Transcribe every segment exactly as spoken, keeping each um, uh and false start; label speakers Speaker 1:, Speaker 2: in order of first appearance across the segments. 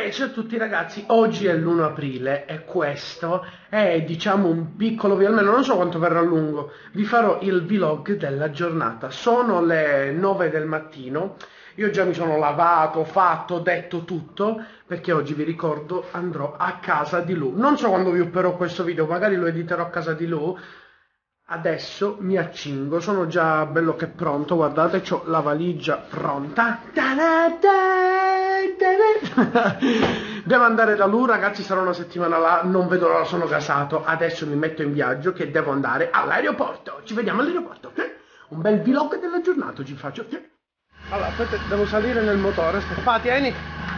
Speaker 1: Ok, ciao a tutti ragazzi, oggi è l'primo aprile e questo è diciamo un piccolo video, almeno non so quanto verrà lungo, vi farò il vlog della giornata. Sono le nove del mattino, io già mi sono lavato, fatto, detto tutto, perché oggi vi ricordo andrò a casa di Lu. Non so quando vi upperò questo video, magari lo editerò a casa di Lu. Adesso mi accingo, sono già bello che pronto, guardate, ho la valigia pronta. Devo andare da Lu, ragazzi, sarà una settimana là, non vedo l'ora, sono gasato. Adesso mi metto in viaggio che devo andare all'aeroporto. Ci vediamo all'aeroporto. Un bel vlog della giornata ci faccio. Allora, aspetta, devo salire nel motore, stoppati, Eni.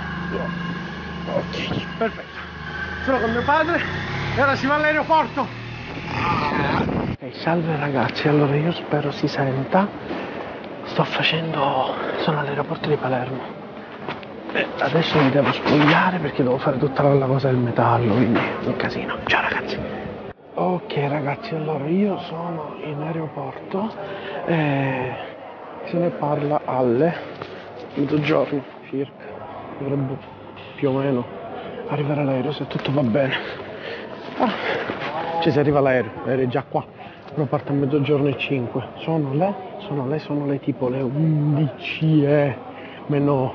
Speaker 1: Ok, perfetto. Sono con mio padre e ora si va all'aeroporto. Ok, salve ragazzi, allora io spero si senta. Sto facendo... sono all'aeroporto di Palermo e adesso mi devo spogliare perché devo fare tutta la cosa del metallo, quindi un casino. Ciao ragazzi. Ok ragazzi, allora io sono in aeroporto e se ne parla alle mezzogiorno circa, dovrebbe più o meno arrivare l'aereo se tutto va bene. Ah, cioè se arriva l'aereo, l'aereo è già qua, però parte a mezzogiorno e cinque, sono le, sono le, sono le tipo le undici e meno,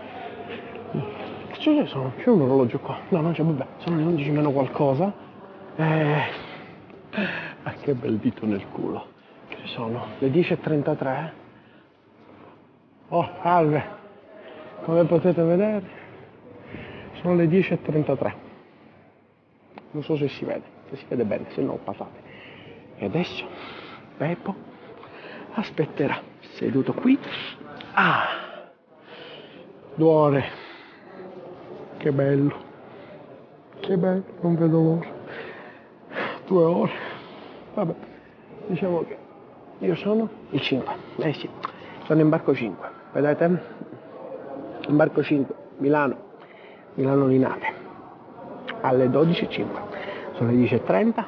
Speaker 1: cioè sono, c'è un orologio qua, no non c'è, vabbè, sono le undici meno qualcosa, e, ah che bel dito nel culo, che sono le dieci e trentatré, oh salve, come potete vedere, sono le dieci e trentatré. Non so se si vede, se si vede bene, se no passate. E adesso Beppo aspetterà seduto qui. Ah, due ore. Che bello. Che bello, non vedo l'ora. Due ore. Vabbè, diciamo che io sono il cinque. Eh sì, sono in barco cinque. Vedete? In barco cinque, Milano, Milano Linate. Alle dodici e cinque, sono le dieci e trenta,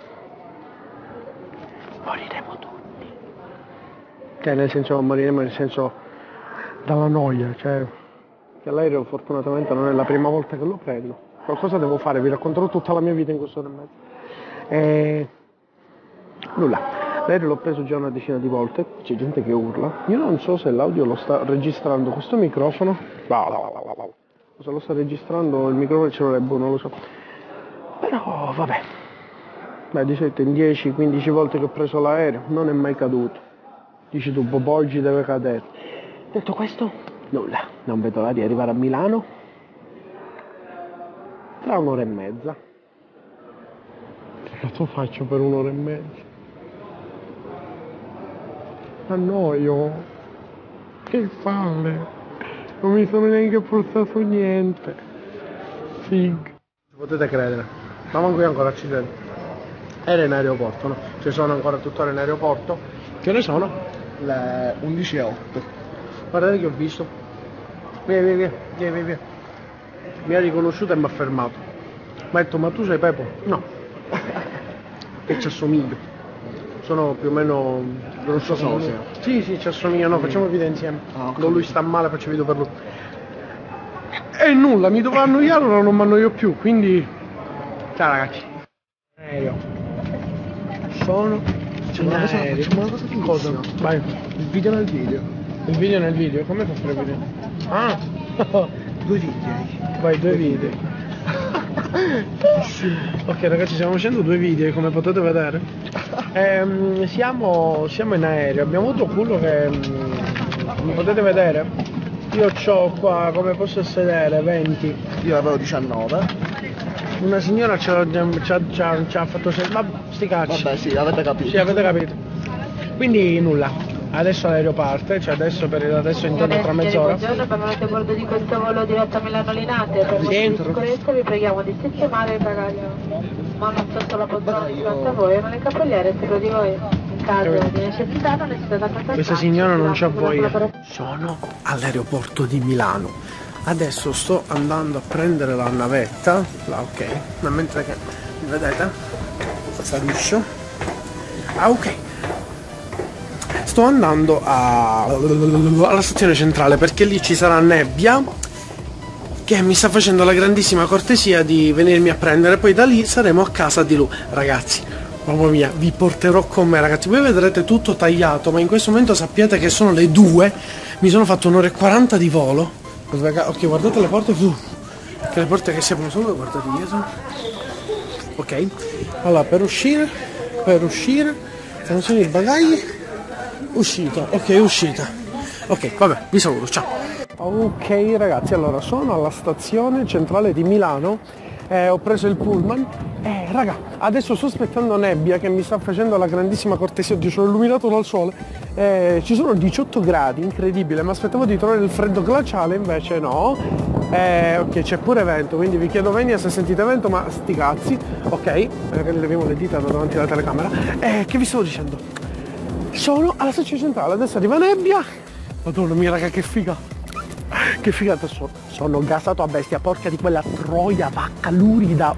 Speaker 1: moriremo tutti, cioè nel senso moriremo nel senso dalla noia, cioè che l'aereo fortunatamente non è la prima volta che lo prendo, qualcosa devo fare, vi racconterò tutta la mia vita in quest'ora e mezza e nulla, l'aereo l'ho preso già una decina di volte, c'è gente che urla, io non so se l'audio lo sta registrando questo microfono, se lo sta registrando il microfono ce l'ho, non lo so, però vabbè, beh di solito in dieci quindici volte che ho preso l'aereo non è mai caduto, dici tu Bobo oggi deve cadere. Detto questo, nulla, non vedo l'ora di arrivare a Milano tra un'ora e mezza. Che cazzo faccio per un'ora e mezza? Annoio, che palle, non mi sono neanche forzato niente. Fig. Potete credere, ma manco io ancora accidenti. Era in aeroporto, no? Ci sono ancora tuttora in aeroporto. Che ne sono? Le undici e otto. Guardate che ho visto. Via via via, via via via. Mi ha riconosciuto e mi ha fermato. Mi ha detto, ma tu sei Pepo? No. Che ci assomiglio. Sono più o meno... non so se... Sì, sì, ci assomiglia, no, facciamo video insieme. Ah, okay. Lui sta male, faccio video per lui. E nulla, mi dovrò annoiare, ora non mi annoio più, quindi... Ciao ragazzi. Aereo. Sono in aereo. Facciamo una cosa più cosa? Vai. Il video nel video. Il video nel video? Come fa a fare video? Ah! Due video. Vai, due video. Ok ragazzi, stiamo facendo due video come potete vedere. Ehm, siamo, siamo in aereo, abbiamo avuto culo che, come potete vedere, io ho qua, come posso sedere, venti. Io avevo diciannove. Una signora ci ha, ci ha, ci ha, ci ha fatto sedere, ma sti cazzi. Vabbè sì, avete capito. Sì, avete capito. Quindi nulla. Adesso l'aereo parte, cioè adesso per adesso intorno tra mezz'ora. Buongiorno, benvenuti a bordo di questo volo diretto a Milano Linate. Per motivi di sicurezza vi preghiamo di sistemare il bagaglio. Mano sotto la poltrona di fronte a voi, ma le cappelliere sopra di voi. In caso di necessità non necessitate accompagnare. Questa signora non c'ha voglia. Sono all'aeroporto di Milano. Adesso sto andando a prendere la navetta. Là, ok. Ma mentre che vedete? Saliscio. Ah, ok. Sto andando a... alla stazione centrale perché lì ci sarà nebbia che mi sta facendo la grandissima cortesia di venirmi a prendere, poi da lì saremo a casa di lui. Ragazzi, mamma mia, vi porterò con me, ragazzi. Voi vedrete tutto tagliato, ma in questo momento sappiate che sono le due, mi sono fatto un'ora e quaranta di volo. Ok, guardate le porte, uh, che le porte che si aprono solo, guardate dietro. Ok, allora per uscire, per uscire, attenzione i bagagli, uscita, ok, uscita. Ok, vabbè, vi saluto, ciao. Ok ragazzi, allora sono alla stazione centrale di Milano, eh, ho preso il pullman e eh, raga, adesso sto aspettando nebbia che mi sta facendo la grandissima cortesia. Oddio, sono illuminato dal sole, eh, ci sono diciotto gradi, incredibile, ma aspettavo di trovare il freddo glaciale, invece no. Eh, ok, c'è pure vento, quindi vi chiedo venia se sentite vento, ma sti cazzi. Ok, magari leviamo le dita da davanti alla telecamera. Eh, che vi stavo dicendo? Sono alla stazione centrale, adesso arriva nebbia. Madonna mia raga, che figa, che figata, sono, sono gasato a bestia, porca di quella troia vacca lurida.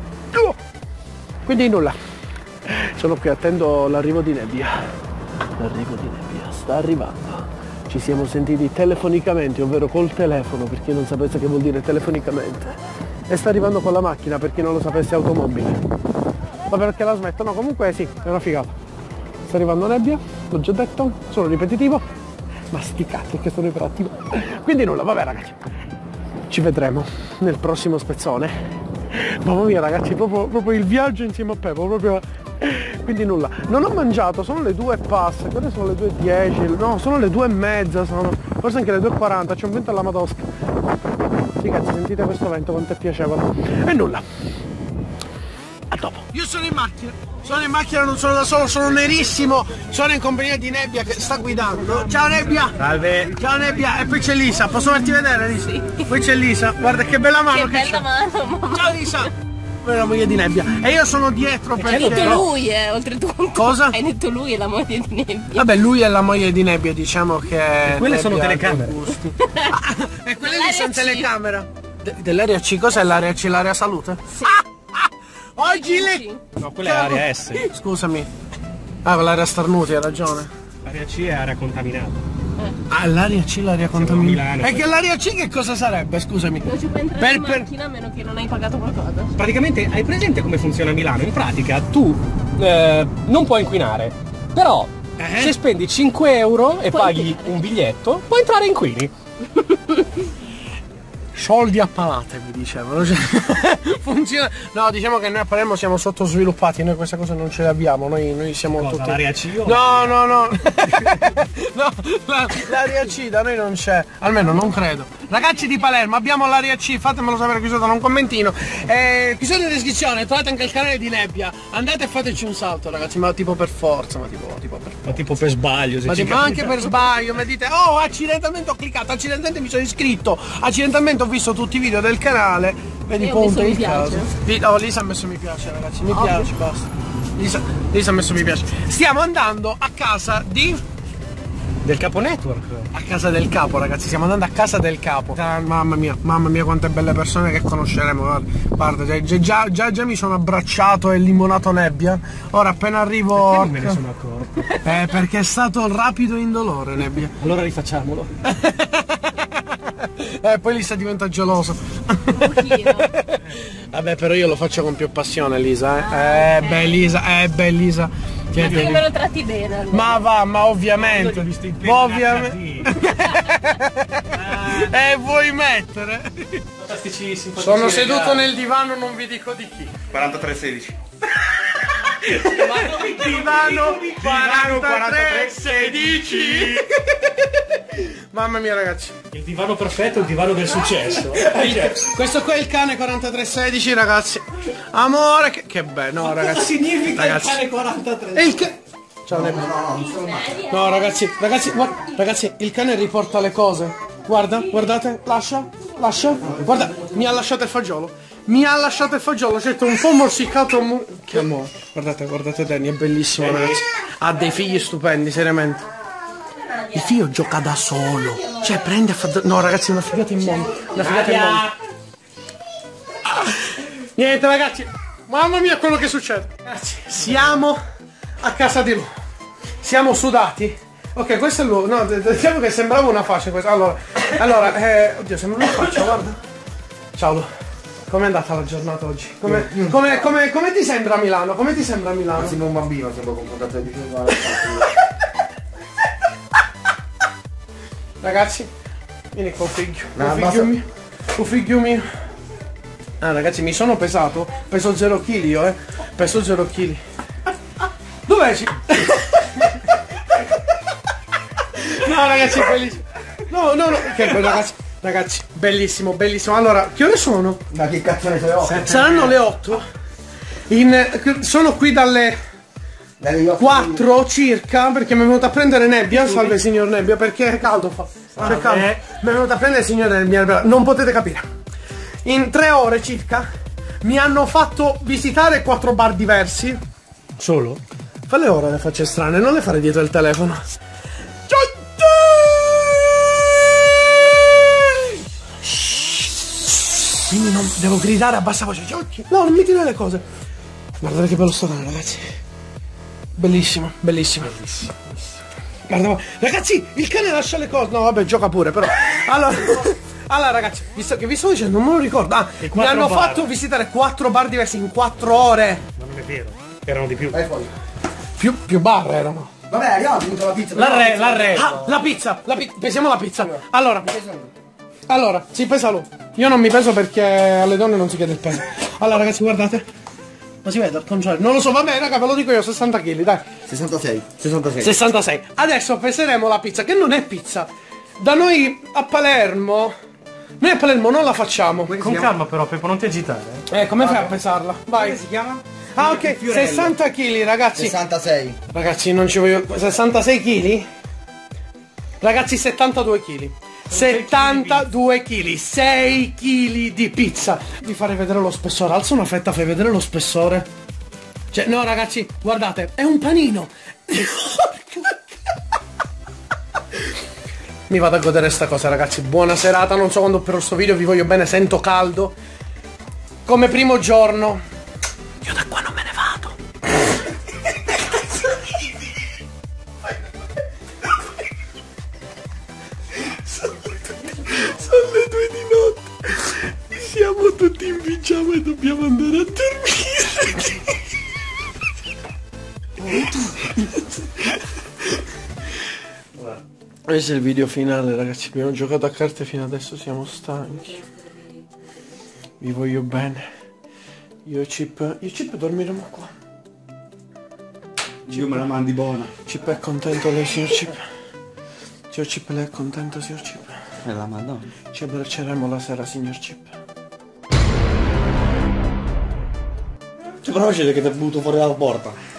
Speaker 1: Quindi nulla, sono qui, attendo l'arrivo di nebbia. L'arrivo di nebbia sta arrivando. Ci siamo sentiti telefonicamente, ovvero col telefono, per chi non sapesse che vuol dire telefonicamente. E sta arrivando con la macchina, per chi non lo sapesse, automobile. Ma perché la smetto? No, comunque sì, è una figata. Sta arrivando nebbia, l'ho già detto, sono ripetitivo. Ma sti cazzi che sono iperattivo. Quindi nulla, vabbè ragazzi, ci vedremo nel prossimo spezzone. Mamma mia ragazzi, proprio, proprio il viaggio insieme a Pepo, proprio. Quindi nulla, non ho mangiato, sono le due e passa, quelle sono le due e dieci, no, sono le due e mezza, sono forse anche le due e quaranta, c'è un vento alla Madosca. Sì cazzi, sentite questo vento quanto è piacevole. E nulla, a dopo. Io sono in macchina, sono in macchina, non sono da solo, sono nerissimo, sono in compagnia di Nebbia che sta guidando. Ciao Nebbia! Salve! Ciao Nebbia! E poi c'è Lisa, posso farti vedere Lisa? Sì. Poi c'è Lisa, guarda che bella mano che, che bella mano, mamma. Ciao Lisa! La moglie di Nebbia. E io sono dietro perché...
Speaker 2: Hai detto lui, eh, oltretutto.
Speaker 1: Cosa?
Speaker 2: Hai detto lui è la moglie di Nebbia.
Speaker 1: Vabbè, lui è la moglie di Nebbia, diciamo che...
Speaker 3: E quelle sono telecamere.
Speaker 1: Ah, e quelle lì sono telecamera. De dell'area C, cos'è l'area C? L'area salute?
Speaker 2: Sì.
Speaker 1: Ah, ah, oggi le...
Speaker 3: No, quella è area S.
Speaker 1: Scusami. Ah, l'area Starnuti, hai ragione.
Speaker 3: L'area C è area contaminata.
Speaker 1: Ah, l'area C, l'area contaminata. E che l'area C che cosa sarebbe, scusami?
Speaker 2: Non ci puoi entrare in macchina a meno che non hai pagato qualcosa.
Speaker 3: Praticamente, hai presente come funziona Milano? In pratica tu eh, non puoi inquinare, però eh? se spendi cinque euro e puoi paghi inquinare. Un biglietto, puoi entrare in inquini.
Speaker 1: Soldi a palate, vi dicevano. Funziona. No, diciamo che noi a Palermo siamo sottosviluppati, noi queste cose non ce le abbiamo, noi, noi siamo
Speaker 3: Cosa,
Speaker 1: tutti...
Speaker 3: l'area C?
Speaker 1: No, no, no. No, l'area C da noi non c'è, almeno non credo. Ragazzi di Palermo, abbiamo l'area C, fatemelo sapere qui sotto in un commentino. Eh, qui sotto in descrizione trovate anche il canale di Nebbia. Andate e fateci un salto, ragazzi, ma tipo per forza, ma tipo, tipo per forza.
Speaker 3: Ma tipo per sbaglio, se
Speaker 1: ma
Speaker 3: ci
Speaker 1: tipo anche per sbaglio, mi dite, oh, accidentalmente ho cliccato, accidentalmente mi sono iscritto, accidentalmente ho visto tutti i video del canale, vedi punto il caso. Oh, Lisa ha messo mi piace, ragazzi, mi oh, piace, basta. Lisa, Lisa ha messo mi piace. Stiamo andando a casa di...
Speaker 3: del capo network.
Speaker 1: A casa del capo, ragazzi, stiamo andando a casa del capo. Ah, mamma mia, mamma mia quante belle persone che conosceremo. Guarda, guarda già, già, già, già mi sono abbracciato e limonato Nebbia. Ora appena arrivo...
Speaker 3: Perché non me ne sono accorto?
Speaker 1: Eh, perché è stato rapido e indolore, Nebbia.
Speaker 3: Allora rifacciamolo.
Speaker 1: Eh, poi Lisa diventa geloso. Vabbè, però io lo faccio con più passione, Lisa. Eh, eh beh, Lisa, eh, beh, Lisa.
Speaker 2: Che me lo tratti bene allora.
Speaker 1: Ma va, ma ovviamente. Ma ovviamente. Eh, vuoi mettere?
Speaker 3: Fantastici,
Speaker 1: sono seduto nel divano, non vi dico di chi.
Speaker 4: quarantatré sedici.
Speaker 1: Divano quarantatré sedici. Mamma mia ragazzi,
Speaker 3: il divano perfetto, il divano del successo.
Speaker 1: Questo qua è il cane quarantatré sedici, ragazzi. Amore, che, che bello. No, ragazzi.
Speaker 3: Cosa significa
Speaker 1: ragazzi,
Speaker 3: il cane quarantatré?
Speaker 1: È il cane. Ciao, no, no, no, no, ragazzi, ragazzi, guarda, ragazzi, il cane riporta le cose. Guarda, guardate, lascia, lascia. Guarda, mi ha lasciato il fagiolo. Mi ha lasciato il fagiolo, certo, un po' morsicato. Mo che amore. Guardate, guardate Danny, è bellissimo, ragazzi. Ha dei figli stupendi, seriamente. Il figlio gioca da solo. Cioè, prende a fare... No, ragazzi, una figata in mondo. Una figata in mondo. Ah. Niente, ragazzi. Mamma mia, quello che succede. Ragazzi, siamo a casa di lui. Siamo sudati. Ok, questo è lui. No, diciamo che sembrava una faccia questa. Allora, allora eh, oddio, sembra una faccia, guarda. Ciao Lu. Com'è andata la giornata oggi? Come, come, come, come ti sembra Milano? Come ti sembra Milano?
Speaker 4: Ma sembra un bambino, sembra confrontato di più.
Speaker 1: Ragazzi, vieni qua figlio.
Speaker 4: No,
Speaker 1: figlio
Speaker 4: basta.
Speaker 1: mio. Un figlio mio. Ah ragazzi, mi sono pesato. Peso zero chili io, eh. Peso zero chili. Dov'è? Ci- No ragazzi, bellissimo. No, no, no. Che bello, ragazzi. Ragazzi, bellissimo, bellissimo. Allora, che ore sono?
Speaker 4: Ma che cazzo ne so?
Speaker 1: Saranno le otto. In, sono qui dalle quattro circa perché mi è venuto a prendere Nebbia. Salve signor Nebbia, perché è caldo fa. C'è caldo. Mi è venuto a prendere il signor Nebbia. Non potete capire. In tre ore circa mi hanno fatto visitare quattro bar diversi.
Speaker 3: Solo?
Speaker 1: Fa le ore le facce strane, non le fare dietro il telefono. Quindi non devo gridare a bassa voce. No, non mi dire le cose. Guardate che bello sto cane, ragazzi. Bellissimo, bellissimo. Bellissimo. Guarda, ragazzi, il cane lascia le cose. No, vabbè, gioca pure, però. Allora, allora ragazzi, visto che vi sto dicendo, non me lo ricordo. Ah, mi hanno bar. fatto visitare quattro bar diversi in quattro ore.
Speaker 3: Ma non è vero, erano di più.
Speaker 1: Più, più bar erano.
Speaker 4: Vabbè, abbiamo finito la pizza.
Speaker 3: La re, la re.
Speaker 1: Ah, la pizza, la pi- pesiamo la pizza. Allora, allora, si pesa lui. Io non mi peso perché alle donne non si chiede il peso. Allora ragazzi, guardate. Ma si vede al contrario? Non lo so, vabbè raga, ve lo dico io, sessanta chili, dai.
Speaker 4: sessantasei. sessantasei.
Speaker 1: sessantasei. Adesso peseremo la pizza, che non è pizza. Da noi a Palermo, noi a Palermo non la facciamo.
Speaker 3: Con calma però, Peppo, non ti agitare.
Speaker 1: Eh, come fai a pesarla? Vai.
Speaker 4: Come si chiama?
Speaker 1: Ah ok, sessanta chili ragazzi.
Speaker 4: sessantasei.
Speaker 1: Ragazzi, non ci voglio... sessantasei chili? Ragazzi, settantadue chili. settantadue chili, sei chili di pizza. Vi farei vedere lo spessore. Alza una fetta, fai vedere lo spessore. Cioè, no ragazzi, guardate, è un panino. Mi vado a godere sta cosa, ragazzi. Buona serata, non so quando per sto video, vi voglio bene, sento caldo. Come primo giorno. Io da qua non me ne vado. Sono le due di notte. Siamo tutti in pigiama e dobbiamo andare a dormire. Questo è il video finale, ragazzi. Abbiamo giocato a carte fino adesso, siamo stanchi. Vi voglio bene. Io e Chip. Io e Chip dormiremo qua.
Speaker 4: Io me la mandi buona.
Speaker 1: Chip è contento, lei signor Chip. Signor Chip, lei è contento, signor Chip.
Speaker 4: E la madonna.
Speaker 1: Ci abbracceremo la sera, signor Chip.
Speaker 4: Ci conoscete che ti è venuto fuori dalla porta?